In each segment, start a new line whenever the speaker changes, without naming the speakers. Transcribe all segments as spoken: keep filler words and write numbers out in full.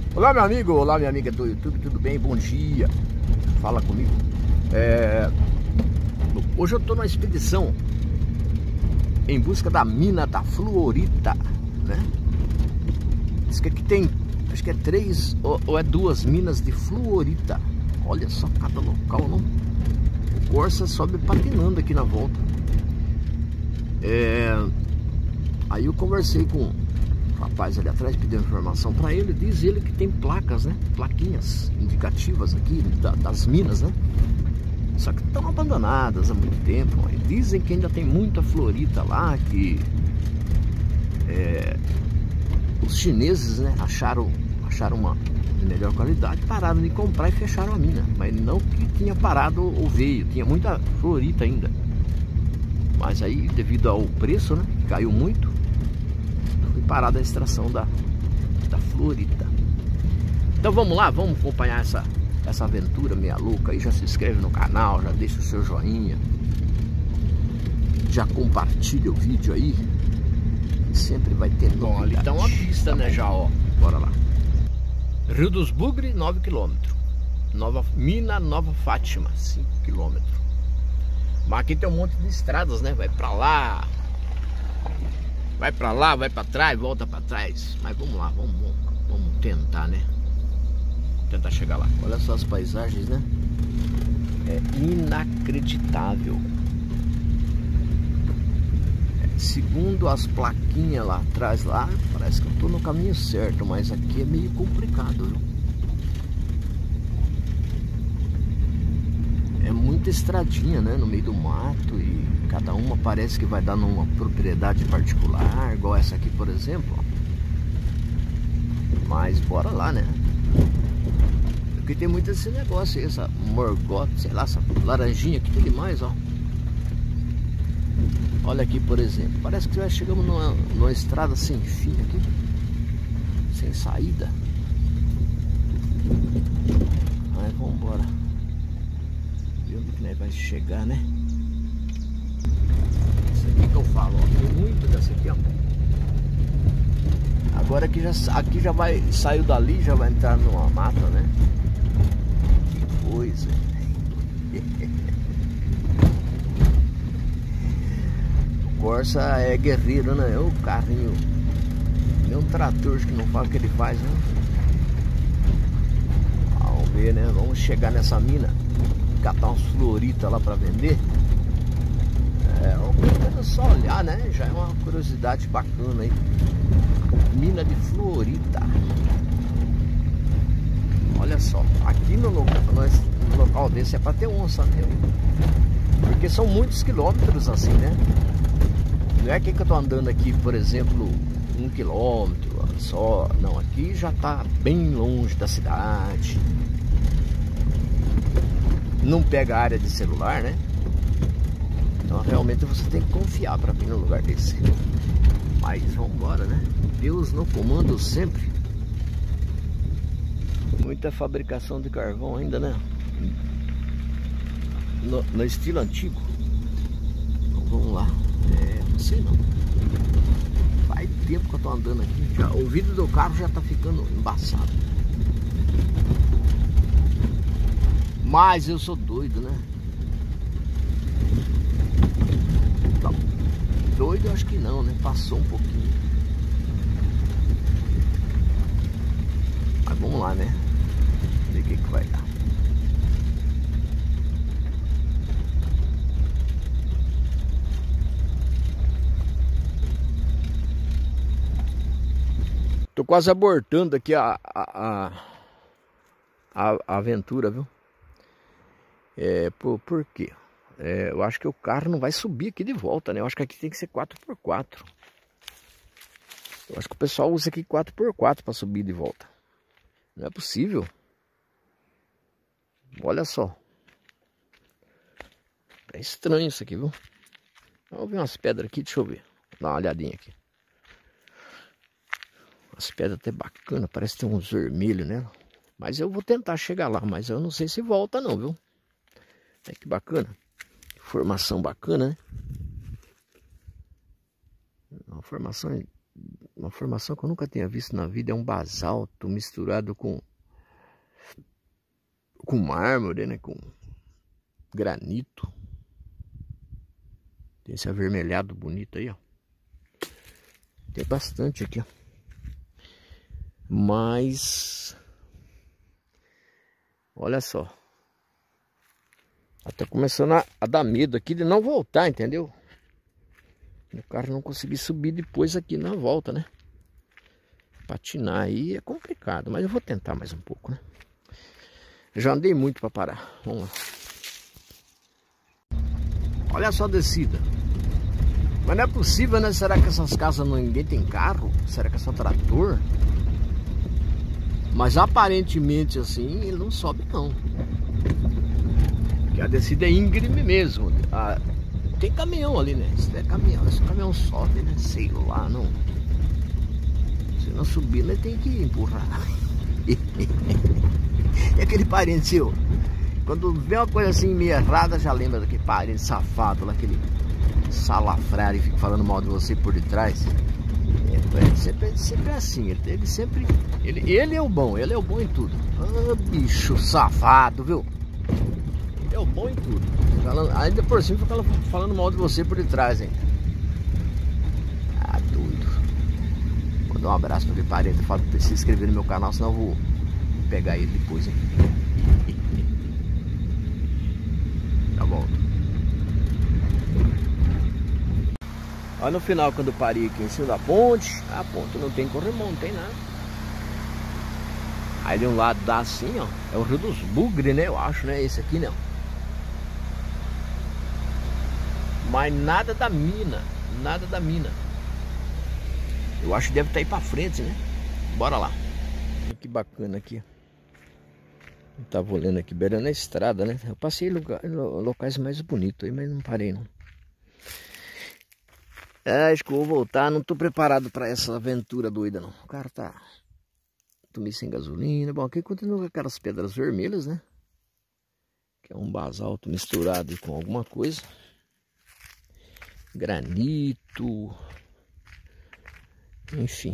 Olá, meu amigo, olá, minha amiga do YouTube, tudo bem? Bom dia. Fala comigo. É... Hoje eu tô numa expedição em busca da mina da fluorita, né? Diz que aqui tem, acho que é três ou, ou é duas minas de fluorita. Olha só cada local, não? O Corsa sobe patinando aqui na volta. É... Aí eu conversei com o rapaz ali atrás, pediu informação para ele. Diz ele que tem placas, né? Plaquinhas indicativas aqui da, das minas, né? Só que estão abandonadas há muito tempo. E dizem que ainda tem muita fluorita lá, que é, os chineses, né, acharam, acharam uma de melhor qualidade, pararam de comprar e fecharam a mina. Mas não que tinha parado ou veio, tinha muita fluorita ainda. Mas aí, devido ao preço, né, que caiu muito, foi parada a extração da, da fluorita. Então vamos lá, vamos acompanhar essa, essa aventura meia louca aí. Já se inscreve no canal, já deixa o seu joinha, já compartilha o vídeo aí, sempre vai ter novidade. Bom, ali tá uma pista, tá, né, já, ó. Bora lá. Rio dos Bugre, nove quilômetros. Nova Mina Nova Fátima, cinco quilômetros. Mas aqui tem um monte de estradas, né? Vai pra lá, vai pra lá, vai pra trás, volta pra trás. Mas vamos lá, vamos, vamos, vamos tentar, né? Tentar chegar lá. Olha só as paisagens, né? É inacreditável. É, segundo as plaquinhas lá atrás, lá, parece que eu tô no caminho certo, mas aqui é meio complicado, viu? É muita estradinha, né? No meio do mato, e cada uma parece que vai dar numa propriedade particular, igual essa aqui, por exemplo. Mas bora lá, né? Porque tem muito esse negócio aí, essa morgota, sei lá, essa laranjinha aqui tem demais, ó. Olha aqui, por exemplo, parece que já chegamos numa, numa estrada sem fim aqui, sem saída. Mas vamos embora. Ver onde que nós vai chegar, né? Isso aqui que eu falo, ó, tem muito dessa aqui, ó. Agora aqui já, aqui já vai, saiu dali, já vai entrar numa mata, né? Que coisa. O Corsa é guerreiro, né? É o carrinho, nem um trator que não faz o que ele faz, né? Vamos ver, né? Vamos chegar nessa mina, catar uns fluorita lá pra vender. É, ou só olhar, né? Já é uma curiosidade bacana aí. Mina de fluorita. Olha só, aqui no local, no local desse é pra ter onça mesmo. Porque são muitos quilômetros assim, né? Não é que eu tô andando aqui, por exemplo, um quilômetro só. Não, aqui já tá bem longe da cidade. Não pega a área de celular, né? Então realmente você tem que confiar para vir num lugar desse. Mas vamos embora, né? Deus no comando sempre. Muita fabricação de carvão ainda, né? No, no estilo antigo. Então vamos lá. É, não sei não. Faz tempo que eu tô andando aqui. Já, o vidro do carro já tá ficando embaçado. Mas eu sou doido, né? Tá. Doido eu acho que não, né? Passou um pouquinho. Mas vamos lá, né? Ver o que que vai dar. Tô quase abortando aqui a, a, a, a aventura, viu? É, por, por quê? É, eu acho que o carro não vai subir aqui de volta, né? Eu acho que aqui tem que ser quatro por quatro. Eu acho que o pessoal usa aqui quatro por quatro para subir de volta. Não é possível. Olha só. É estranho isso aqui, viu? Vamos ver umas pedras aqui, deixa eu ver. Dá uma olhadinha aqui. As pedras até bacana, parece que tem uns vermelhos nela. Mas eu vou tentar chegar lá, mas eu não sei se volta não, viu? É que bacana. Formação bacana, né? Uma formação uma formação que eu nunca tinha visto na vida. É um basalto misturado com com mármore, né? Com granito. Tem esse avermelhado bonito aí, ó. Tem bastante aqui, ó. Mas olha só. Tá começando a, a dar medo aqui de não voltar, entendeu? O carro não conseguir subir depois aqui na volta, né? Patinar aí é complicado, mas eu vou tentar mais um pouco, né? Eu já andei muito para parar. Vamos lá. Olha só a descida. Mas não é possível, né? Será que essas casas não, ninguém tem carro? Será que é só trator? Mas aparentemente assim ele não sobe não. Porque a descida é íngreme mesmo. Ah, tem caminhão ali, né? Se é caminhão, esse caminhão sobe, né? Sei lá, não. Se não subir, ele tem que empurrar. É aquele parente seu. Quando vê uma coisa assim meio errada, já lembra daquele parente safado lá, aquele salafrário e fica falando mal de você por detrás. É, sempre, sempre é assim, ele, ele sempre. Ele, ele é o bom, ele é o bom em tudo. Ah, bicho safado, viu? Ele é o bom em tudo. Falando, ainda por cima fica falando mal de você por detrás, hein? Ah, doido. Vou dar um abraço para aquele parente. Falo pra se inscrever no meu canal, senão eu vou pegar ele depois, hein? Tá bom. Olha no final, quando eu parei aqui em cima da ponte. A ponte não tem corrimão, não tem nada. Aí de um lado dá assim, ó. É o Rio dos Bugres, né? Eu acho, né? Esse aqui não. Mas nada da mina. Nada da mina. Eu acho que deve estar aí pra frente, né? Bora lá. Que bacana aqui. Eu tava olhando aqui, beirando a estrada, né? Eu passei lugar, locais mais bonitos aí, mas não parei não. É, acho que eu vou voltar, não tô preparado para essa aventura doida não. O carro tá... Tô meio sem gasolina. Bom, aqui continua com aquelas pedras vermelhas, né? Que é um basalto misturado com alguma coisa. Granito. Enfim.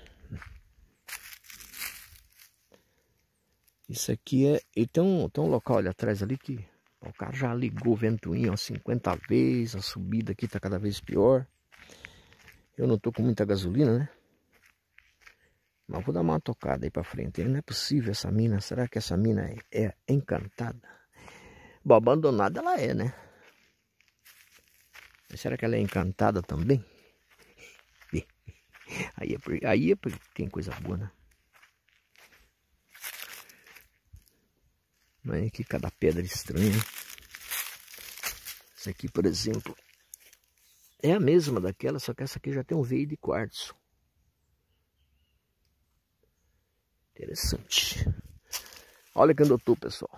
Isso aqui é... E tem um, tem um local ali atrás ali que... O cara já ligou o ventoinho ó, cinquenta vezes. A subida aqui tá cada vez pior. Eu não tô com muita gasolina, né? Mas vou dar uma tocada aí pra frente. Não é possível essa mina. Será que essa mina é, é encantada? Bom, abandonada ela é, né? Mas será que ela é encantada também? Aí é porque, aí é porque tem coisa boa, né? Mas que cada pedra estranha, hein? Essa aqui, por exemplo, é a mesma daquela, só que essa aqui já tem um veio de quartzo. Interessante. Olha que eu tô, pessoal.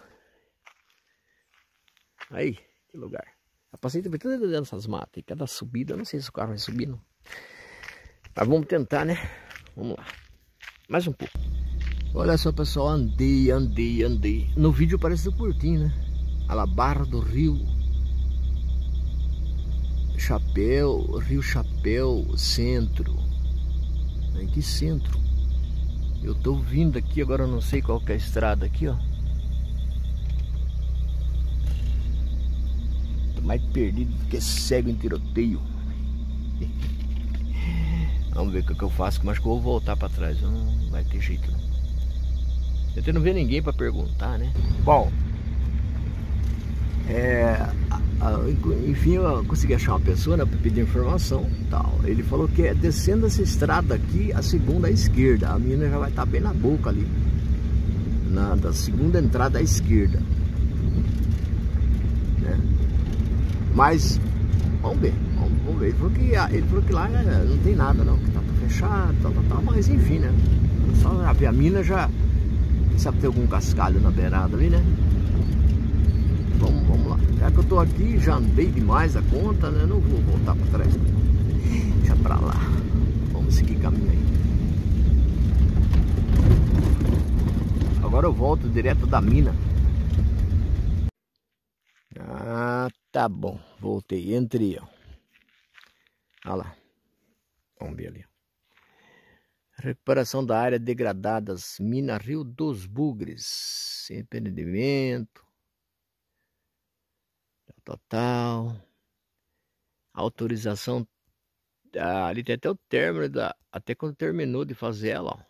Aí, que lugar. Eu passei também tudo dentro dessas matas. E cada subida, eu não sei se o carro vai subir, não. Mas vamos tentar, né? Vamos lá. Mais um pouco. Olha só, pessoal. Andei, andei, andei. No vídeo parece curtinho, né? A la Barra do Rio Chapéu, Rio Chapéu, centro. Em que centro? Eu tô vindo aqui, agora eu não sei qual que é a estrada aqui, ó. Tô mais perdido do que cego em tiroteio. Vamos ver o que, que eu faço, que eu acho que eu vou voltar pra trás. Não vai ter jeito não. Eu não ver ninguém pra perguntar, né? Bom, é, a, a, enfim, eu consegui achar uma pessoa, né, pra pedir informação e tal. Ele falou que é descendo essa estrada aqui, a segunda à esquerda. A menina já vai estar bem na boca ali, na da segunda entrada à esquerda, né? Mas vamos ver, vamos, vamos ver. Ele falou, que, ele falou que lá não tem nada não, que tá tudo fechado, tal, tal, tal. Mas enfim, né? Só a mina já sabe ter algum cascalho na beirada ali, né? Vamos, vamos lá. Já que eu tô aqui, já andei demais a conta, né? Não vou voltar para trás. Deixa pra lá. Vamos seguir caminho aí. Agora eu volto direto da mina. Ah, tá bom. Voltei. Entrei, ó. Olha lá. Vamos ver ali. Recuperação da área degradadas, mina Rio dos Bugres, empreendimento, total, autorização, ah, ali tem até o término, da, até quando terminou de fazer ela, ó.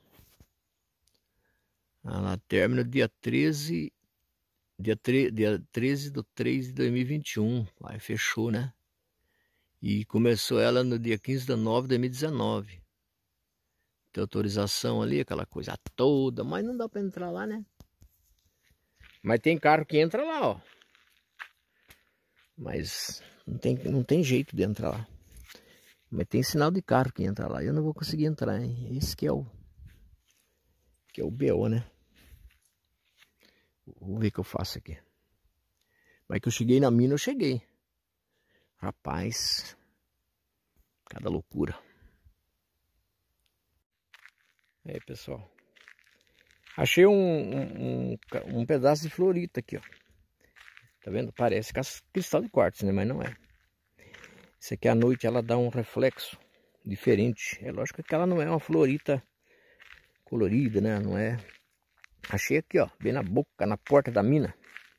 Ela termina dia treze, dia, tre, dia treze do três de dois mil e vinte e um, aí fechou, né? E começou ela no dia quinze de nove de dois mil e dezenove. Tem autorização ali, aquela coisa toda, mas não dá para entrar lá, né? Mas tem carro que entra lá, ó. Mas não tem, não tem jeito de entrar lá. Mas tem sinal de carro que entra lá. Eu não vou conseguir entrar, hein? Esse que é o que é o B O, né? Vou ver o que eu faço aqui. Mas que eu cheguei na mina, eu cheguei. Rapaz, cada loucura. Aí, pessoal. Achei um, um, um, um pedaço de florita aqui, ó. Tá vendo? Parece cristal de quartzo, né? Mas não é. Isso aqui à noite ela dá um reflexo diferente. É lógico que ela não é uma florita colorida, né? Não é. Achei aqui, ó. Bem na boca, na porta da mina.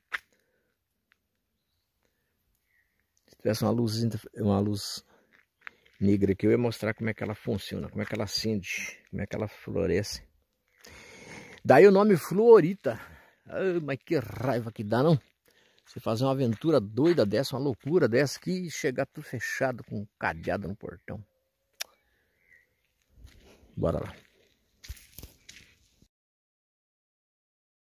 Se tivesse uma luz, uma luz negra aqui, eu ia mostrar como é que ela funciona, como é que ela acende, como é que ela floresce. Daí o nome Fluorita. Ai, mas que raiva que dá, não? Você fazer uma aventura doida dessa, uma loucura dessa aqui e chegar tudo fechado com um cadeado no portão. Bora lá.